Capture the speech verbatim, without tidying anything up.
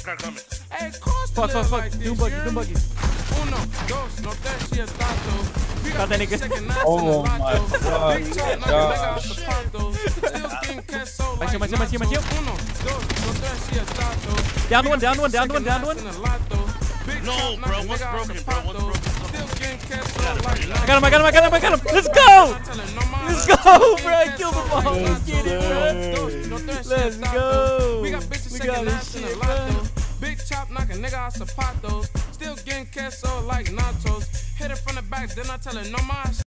Car coming. Hey, course Fuck, fuck, fuck. Doom buggy, doom buggy. Uno, dos, no te sientato. Got that nigga. Oh my god. Gosh. Mancio, mancio, mancio, mancio. Down one, down one, down one, down one. No, bro. What's broken, bro? What's broken? I got him, I got him, I got him, I got him. Let's go! Let's go, bro. I killed them all. Let's get it, bro. Let's go. We got this shit, bro. Big chop, knock a nigga out zapatos. Still getting queso like nachos. Hit it from the back, then I tell her no más.